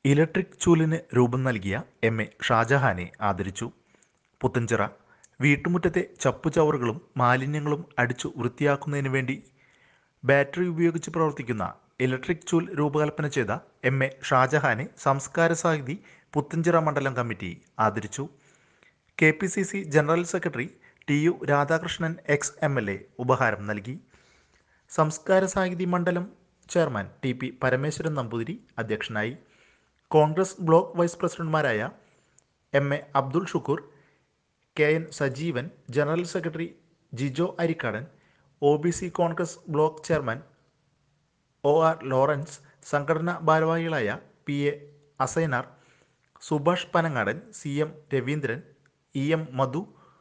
Electric ചൂലിന് രൂപം നൽകിയ MA. ഷാജഹാനെ ആദരിച്ചു. പുത്തഞ്ചിറ വീട്ടുമുറ്റത്തെ ചപ്പുചവറുകളും മാലിന്യങ്ങളും അടിച്ചു വൃത്തിയാക്കുന്നതിനു വേണ്ടി ബാറ്ററി ഉപയോഗിച്ച് പ്രവർത്തിക്കുന്ന ഇലക്ട്രിക് ചൂൽ രൂപകൽപ്പന ചെയ്ത എം.എ. ഷാജഹാനെ സംസ്കാര സാഹിതി പുത്തഞ്ചിറ മണ്ഡലം കമ്മിറ്റി ആദരിച്ചു. KPCC general secretary TU. Radhakrishnan ex MLA. ഉപഹാരം നൽകി. സംസ്കാര സാഹിതി മണ്ഡലം ചെയർമാൻ ടി.പി. പരമേശ്വരൻ നമ്പൂതിരി അധ്യക്ഷനായി. കോൺഗ്രസ് ബ്ലോക്ക് വൈസ് പ്രസിഡന്റുമാരായ MA. Abdul Shukkoor, KN. Sajeevan, general secretary Jijo Arikkadan, OBC Congress block chairman OR. Lawrence, സംഘടനാ ഭാരവാഹികളായ PA. Asainar, Subhash Panangadan, CM. Raveendran, EM. Madhu,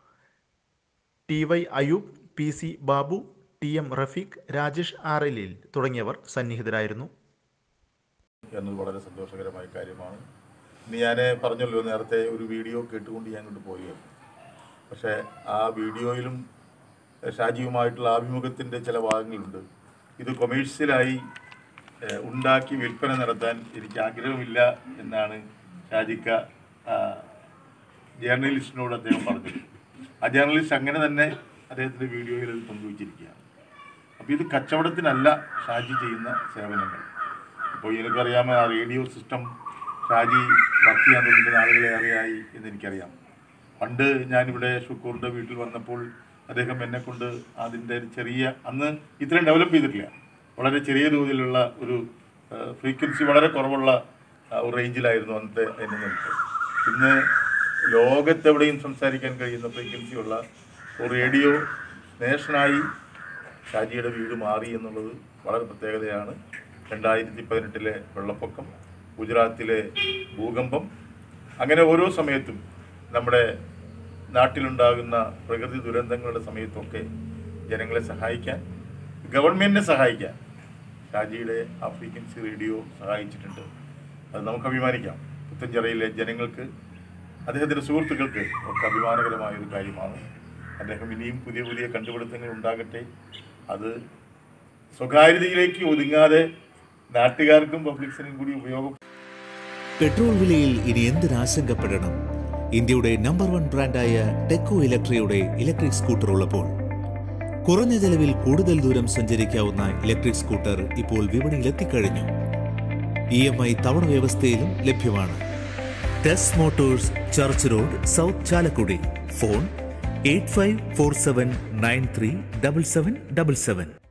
TY. Ayoob, PC. Babu, TM. Rafeeq, Rajesh ആറേലിൽ തുടങ്ങിയവർ സന്നിഹിതരായിരുന്നു. എന്നത് വളരെ സന്തോഷകരമായ കാര്യമാണ്. ഇന്ന് ഞാൻ പറഞ്ഞല്ലോ, നേരത്തെ ഒരു വീഡിയോ കേട്ടുകൊണ്ട് ഞാൻ കൊണ്ട് പോവുകയാണ്. പക്ഷേ ആ വീഡിയോയിലും ഷാജിയുമായിട്ടുള്ള ആഭിമുഖ്യത്തിൻ്റെ ചില ഭാഗങ്ങളുണ്ട്. ഇത് കൊമേഴ്സ്യലായി ഉണ്ടാക്കി വിൽപ്പന നടത്താൻ എനിക്ക് ആഗ്രഹമില്ല എന്നാണ് ഷാജിക്ക ജേർണലിസ്റ്റിനോട് അദ്ദേഹം പറഞ്ഞത്. ആ ജേർണലിസ്റ്റ് അങ്ങനെ തന്നെ അദ്ദേഹത്തിൻ്റെ വീഡിയോയിൽ അത് പങ്കുവച്ചിരിക്കുകയാണ്. അപ്പോൾ ഇത് കച്ചവടത്തിനല്ല ഷാജി ചെയ്യുന്ന സേവനങ്ങൾ. ഇപ്പോൾ എനിക്കറിയാമോ, ആ റേഡിയോ സിസ്റ്റം ഷാജി വർക്ക് ചെയ്യാൻ തുടങ്ങിയ നാളുകളേറെയായി എന്നെനിക്കറിയാം. പണ്ട് ഞാനിവിടെ ഷുക്കൂറിൻ്റെ വീട്ടിൽ വന്നപ്പോൾ അദ്ദേഹം എന്നെക്കൊണ്ട് അതിൻ്റെ ചെറിയ, അന്ന് ഇത്രയും ഡെവലപ്പ് ചെയ്തിട്ടില്ല, വളരെ ചെറിയ തോതിലുള്ള ഒരു ഫ്രീക്വൻസി വളരെ കുറവുള്ള ഒരു റേഞ്ചിലായിരുന്നു അന്നത്തെ എന്നെ നിൽക്ക്. ഇന്ന് ലോകത്തെവിടെയും സംസാരിക്കാൻ കഴിയുന്ന ഫ്രീക്വൻസിയുള്ള ഒരു റേഡിയോ സ്റ്റേഷനായി ഷാജിയുടെ വീട് മാറി എന്നുള്ളത് വളരെ പ്രത്യേകതയാണ്. 2018 വെള്ളപ്പൊക്കം, ഗുജറാത്തിലെ ഭൂകമ്പം, അങ്ങനെ ഓരോ സമയത്തും നമ്മുടെ നാട്ടിലുണ്ടാകുന്ന പ്രകൃതി ദുരന്തങ്ങളുടെ സമയത്തൊക്കെ ജനങ്ങളെ സഹായിക്കാൻ, ഗവൺമെൻറ്റിനെ സഹായിക്കാൻ ഷാജിയുടെ ആ ഫ്രീക്വൻസി റേഡിയോ സഹായിച്ചിട്ടുണ്ട്. അത് നമുക്ക് അഭിമാനിക്കാം. പുത്തഞ്ചിറയിലെ ജനങ്ങൾക്ക്, അദ്ദേഹത്തിൻ്റെ സുഹൃത്തുക്കൾക്ക് ഒക്കെ അഭിമാനകരമായൊരു കാര്യമാണ്. അദ്ദേഹം ഇനിയും പുതിയ പുതിയ കണ്ടുപിടുത്തങ്ങൾ ഉണ്ടാകട്ടെ. അത് സ്വകാര്യതയിലേക്ക് ഒതുങ്ങാതെ നാട്ടുകാർക്കും പബ്ലിക്സിനും കൂടി ഉപയോഗം. പെട്രോൾ വിലയിൽ ഇനി എന്തിനാശങ്കപ്പെടണം? ഇന്ത്യയുടെ നമ്പർ 1 ബ്രാൻഡായ ടെക്കോ ഇലക്ട്രിയുടെ ഇലക്ട്രിക് സ്കൂട്ടർ ഉള്ളപ്പോൾ കുറഞ്ഞ ചെലവിൽ കൂടുതൽ ദൂരം സഞ്ചരിക്കാവുന്ന ഇലക്ട്രിക് സ്കൂട്ടർ ഇപ്പോൾ വിപണിയിലെത്തിക്കഴിഞ്ഞു. EMI തവണ വ്യവസ്ഥയിലും ലഭ്യമാണ്. Tess motors, church road, south Chalakudy. Phone 8547937777.